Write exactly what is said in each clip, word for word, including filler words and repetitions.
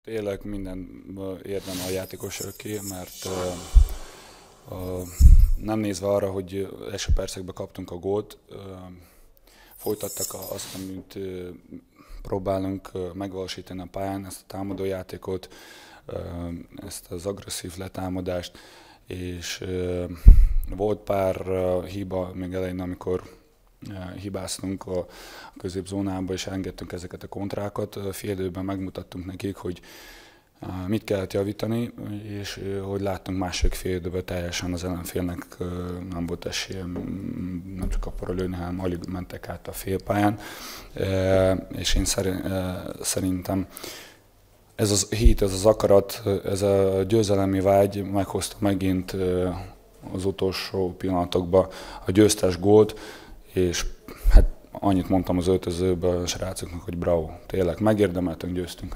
Tényleg minden érdem a játékosoké, mert uh, uh, nem nézve arra, hogy első percekben kaptunk a gólt, uh, folytattak azt, amit uh, próbálunk uh, megvalósítani a pályán, ezt a támadójátékot, uh, ezt az agresszív letámadást, és uh, volt pár uh, hiba még elején, amikor uh, hibáztunk a középzónába, és engedtünk ezeket a kontrákat. Fél időben megmutattunk nekik, hogy uh, mit kellett javítani, és uh, hogy láttunk második fél időben teljesen az ellenfélnek uh, nem volt esélye, nem csak kapura lőni, hanem alig mentek át a félpályán. Uh, és én szerint, uh, szerintem ez az hit, ez az akarat, ez a győzelemi vágy meghozta megint uh, az utolsó pillanatokban a győztes gólt, és hát annyit mondtam az öltözőben a srácoknak, hogy bravo, tényleg megérdemeltünk, győztünk.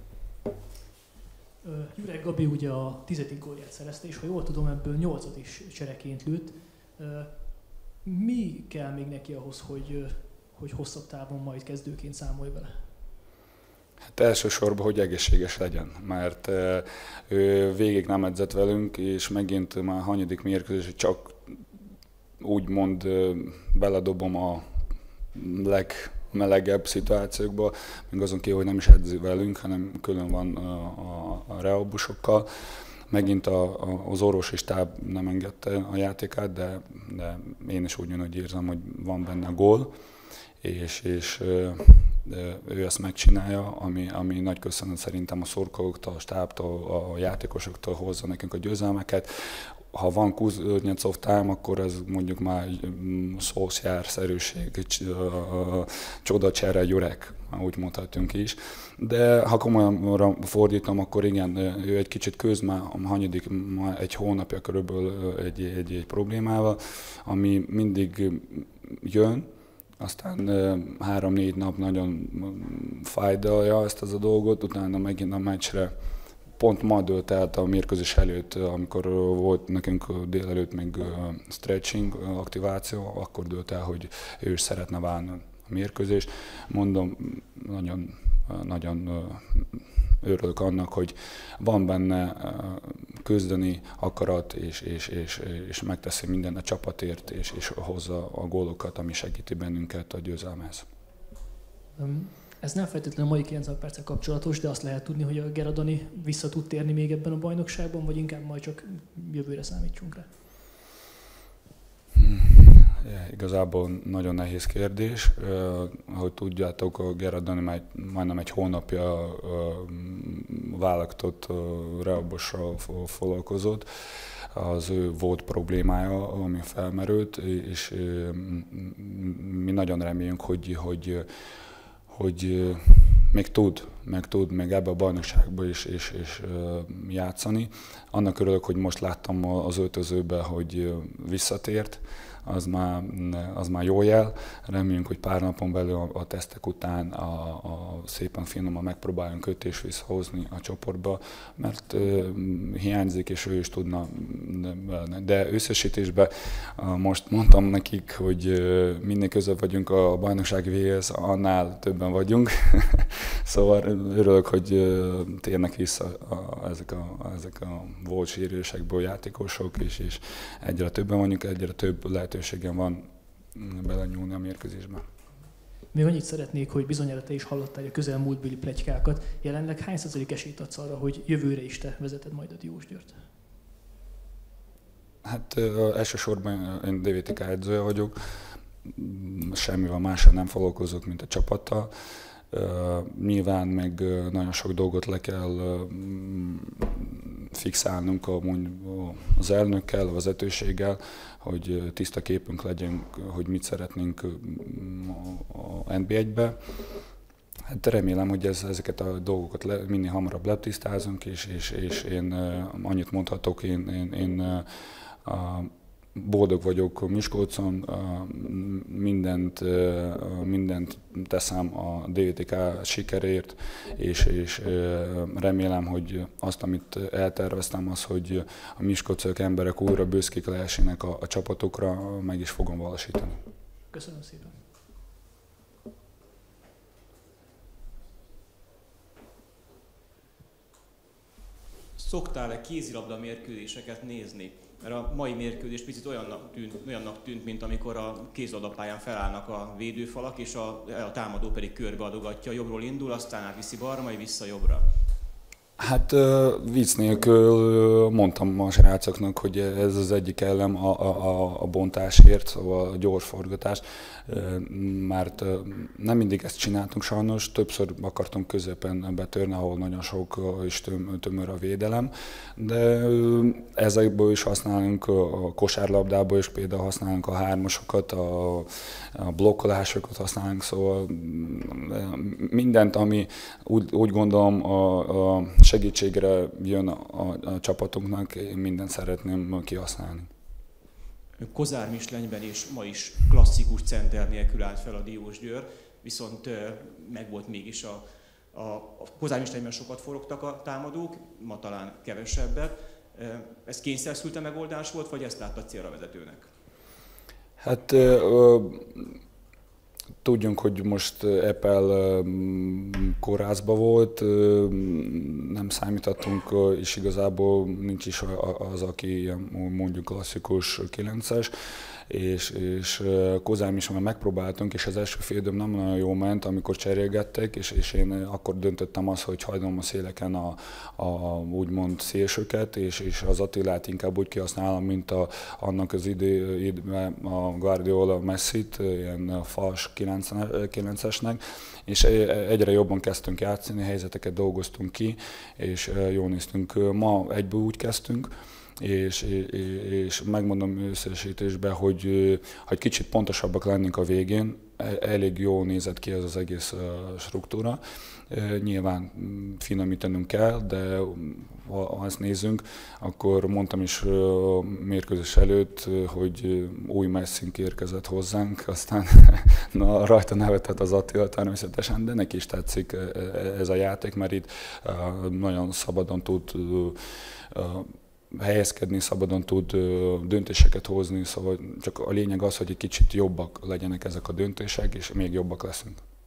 Jurek Gabi ugye a tizedik gólját szerezte, és ha jól tudom, ebből nyolcat is csereként lőtt. Mi kell még neki ahhoz, hogy, hogy hosszabb távon majd kezdőként számolj vele? Hát elsősorban, hogy egészséges legyen, mert ő végig nem edzett velünk, és megint már hanyadik mérkőzés, hogy csak úgymond beledobom a legmelegebb szituációkba, még azon kívül, hogy nem is edzi velünk, hanem külön van a, a, a reobusokkal. Megint a, a, az orvosi stáb nem engedte a játékát, de, de én is úgy hogy érzem, hogy van benne a gól, és, és ő ezt megcsinálja, ami, ami nagy köszönet szerintem a szurkolóktól, a stábtól, a játékosoktól hozza nekünk a győzelmeket. Ha van Kuznecov time, akkor ez mondjuk már Solskjaer-szerűség, csodacsere Jurek, úgy mondhatunk is. De ha komolyan fordítom, akkor igen, ő egy kicsit köz már a hanyadik, már egy hónapja körülbelül egy, egy, egy problémával, ami mindig jön, aztán három-négy nap nagyon fájdalja ezt az a dolgot, utána megint a meccsre pont ma dőlt el a mérkőzés előtt, amikor volt nekünk délelőtt még stretching aktiváció, akkor dőlt el, hogy ő is szeretne válni a mérkőzést. Mondom, nagyon, nagyon örülök annak, hogy van benne küzdeni akarat, és, és, és, és megteszi mindent a csapatért, és, és hozza a gólokat, ami segíti bennünket a győzelmhez. Ez nem feltétlenül a mai kilencven perccel kapcsolatos, de azt lehet tudni, hogy a Geradani vissza tud térni még ebben a bajnokságban, vagy inkább majd csak jövőre számítsunk rá? Igazából nagyon nehéz kérdés. Ahogy tudjátok, a Geradani már majdnem egy hónapja válogatott rehabossal foglalkozott. Az ő volt problémája, ami felmerült, és mi nagyon reméljünk, hogy, hogy hogy még tud, meg tud még ebbe a bajnokságba is, is, is játszani. Annak örülök, hogy most láttam az öltözőbe, hogy visszatért, az már, az már jó jel. Reméljünk, hogy pár napon belül a, a tesztek után a, a szépen finoman megpróbáljunk őt is visszahozni a csoportba, mert uh, hiányzik, és ő is tudna. De összesítésben uh, most mondtam nekik, hogy uh, minél közebb vagyunk a bajnokság végéhez, annál többen vagyunk. Szóval örülök, hogy uh, térnek vissza a, ezek, a, ezek a volt sérülésekből játékosok, és, és egyre többen vagyunk, egyre több lehetőségem van belenyúlni a mérkőzésbe. Még annyit szeretnék, hogy bizonyára te is hallottál a közelmúltbeli pletykákat. Jelenleg hány százalék esélyt adsz arra, hogy jövőre is te vezeted majd a Diósgyőrt? Hát elsősorban én dé vé té ká edzője vagyok. Semmivel mással nem foglalkozok, mint a csapattal. Uh, nyilván meg uh, nagyon sok dolgot le kell uh, fixálnunk a, az elnökkel, a vezetőséggel, hogy uh, tiszta képünk legyen, hogy mit szeretnénk uh, a en bé egybe. Hát remélem, hogy ez, ezeket a dolgokat le, minél hamarabb letisztázunk, és, és, és én uh, annyit mondhatok, én, én, én uh, a boldog vagyok Miskolcon, mindent, mindent teszem a dé vé té ká sikerért, és, és remélem, hogy azt, amit elterveztem, az, hogy a miskolciak emberek újra büszkék lehessenek a, a csapatokra, meg is fogom valósítani. Köszönöm szépen! szoktál-e kézilabda mérkőzéseket nézni? Mert a mai mérkőzés picit olyannak tűnt, olyannak tűnt, mint amikor a kézilabdapályán felállnak a védőfalak, és a, a támadó pedig körbeadogatja, jobbról indul, aztán átviszi balra, majd vissza jobbra. Hát vicc nélkül mondtam a srácoknak, hogy ez az egyik elem a, a, a bontásért, szóval a gyors forgatás, mert nem mindig ezt csináltunk sajnos, többször akartunk középen betörni, ahol nagyon sok és tömör a védelem, de ezekből is használunk, a kosárlabdából is például használunk a hármasokat, a, a blokkolásokat használunk, szóval mindent, ami úgy, úgy gondolom a, a segítségre jön a, a, a csapatunknak, én mindent szeretném kihasználni. Kozár Mislenyben is ma is klasszikus center nélkül állt fel a Diósgyőr, viszont megvolt mégis a, a, a Kozár Mislenyben sokat forogtak a támadók, ma talán kevesebbet. Ez kényszerszülte megoldás volt, vagy ezt látta célra vezetőnek? Hát ö, tudjunk, hogy most Epel kórházba volt, nem számítottunk, és igazából nincs is az, aki mondjuk klasszikus kilences, és, és Kozám is már megpróbáltunk, és az első fél időm nem nagyon jól ment, amikor cserélgettek, és, és én akkor döntöttem azt, hogy hagyom a széleken a, a úgymond szélsőket, és, és az Attilát inkább úgy kihasználom, mint a, annak az idő, időben a Guardiola Messit, ilyen fals kilencesnek, és egyre jobban kezdtünk játszani, helyzeteket dolgoztunk ki, és jól néztünk. Ma egyből úgy kezdtünk, És, és megmondom összesítésben, hogy, hogy kicsit pontosabbak lennénk a végén, elég jól nézett ki ez az egész struktúra. Nyilván finomítanunk kell, de ha ezt nézzünk, akkor mondtam is mérkőzés előtt, hogy új Messink érkezett hozzánk, aztán na, rajta nevetett az Attila természetesen, de neki is tetszik ez a játék, mert itt nagyon szabadon tud helyezkedni, szabadon tud döntéseket hozni, szóval csak a lényeg az, hogy egy kicsit jobbak legyenek ezek a döntések, és még jobbak leszünk.